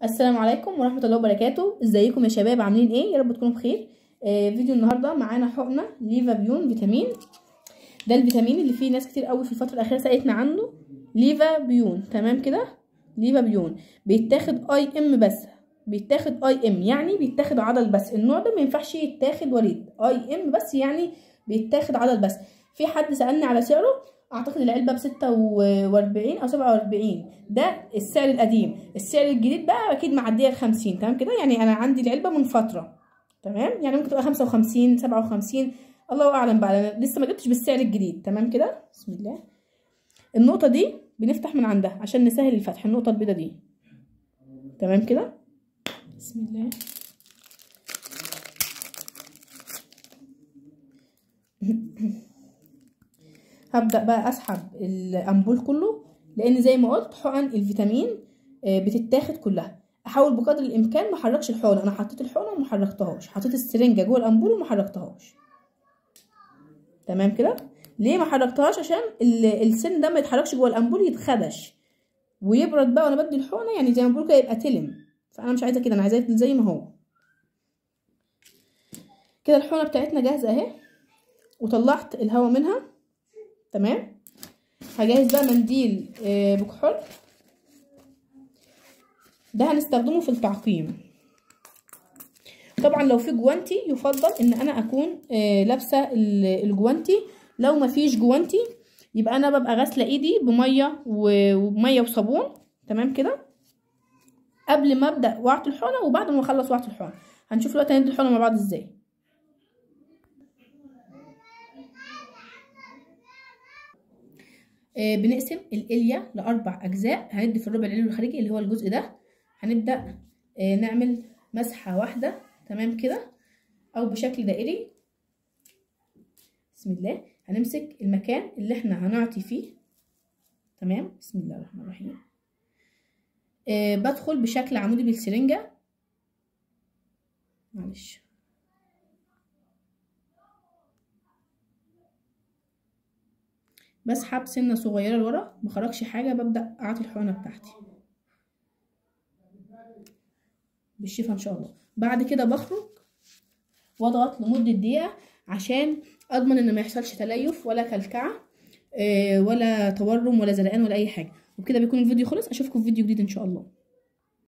السلام عليكم ورحمة الله وبركاته. ازيكم يا شباب؟ عاملين ايه؟ يا رب تكونوا بخير. فيديو النهارده معانا حقنة ليفا بيون فيتامين. ده الفيتامين اللي فيه ناس كتير قوي في الفترة الأخيرة سألتنا عنه. ليفا بيون، تمام كده؟ ليفا بيون بيتاخد اي ام بس، بيتاخد اي ام يعني بيتاخد عضل بس. النوع ده ما ينفعش يتاخد وريد، اي ام بس يعني بيتاخد عضل بس. في حد سألني على سعره، اعتقد العلبه ب46 او 47. ده السعر القديم. السعر الجديد بقى اكيد معديه ال50، تمام كده؟ يعني انا عندي العلبه من فتره، تمام؟ يعني ممكن تبقى 55 57، الله اعلم بقى، انا لسه ما جبتش بالسعر الجديد. تمام كده؟ بسم الله. النقطه دي بنفتح من عندها عشان نسهل الفتح، النقطه البيضه دي، تمام كده؟ بسم الله. هبدأ بقى اسحب الامبول كله، لان زي ما قلت حقن الفيتامين بتتاخد كلها. احاول بقدر الامكان ما احركش الحقنه. انا حطيت الحقنه وما حركتهاش، حطيت السرنجه جوه الامبول وما حركتهاش، تمام كده؟ ليه ما حركتهاش؟ عشان السن ده ما يتحركش جوه الامبول، يتخدش ويبرد بقى وانا بدي الحقنه، يعني زي ما بقول كده يبقى تلم. فانا مش عايزه كده، انا عايزاه زي ما هو كده. الحقنه بتاعتنا جاهزه اهي، وطلعت الهواء منها، تمام. هجهز بقى منديل بكحول، ده هنستخدمه في التعقيم. طبعا لو في جوانتي يفضل ان انا اكون لابسه الجوانتي. لو ما فيش جوانتي يبقى انا ببقى غاسله ايدي وبميه وصابون، تمام كده؟ قبل ما ابدا وعط الحقنه وبعد ما اخلص وعط الحقنه. هنشوف دلوقتي هندي الحقنه مع بعض ازاي. بنقسم الاليا لاربع اجزاء. هندي في الربع العلوي الخارجي اللي هو الجزء ده. هنبدا نعمل مسحه واحده، تمام كده؟ او بشكل دائري. بسم الله. هنمسك المكان اللي احنا هنعطي فيه، تمام؟ بسم الله الرحمن الرحيم. بدخل بشكل عمودي بالسرنجة، معلش، بسحب سنة صغيرة لورا، مخرجش حاجة، ببدأ اعطي الحقنة بتاعتي بالشفا ان شاء الله. بعد كده بخرج واضغط لمدة دقيقة عشان اضمن ان ما يحصلش تليف ولا كلكعة ولا تورم ولا زرقان ولا اي حاجة. وبكده بيكون الفيديو خلص. اشوفكم في فيديو جديد ان شاء الله.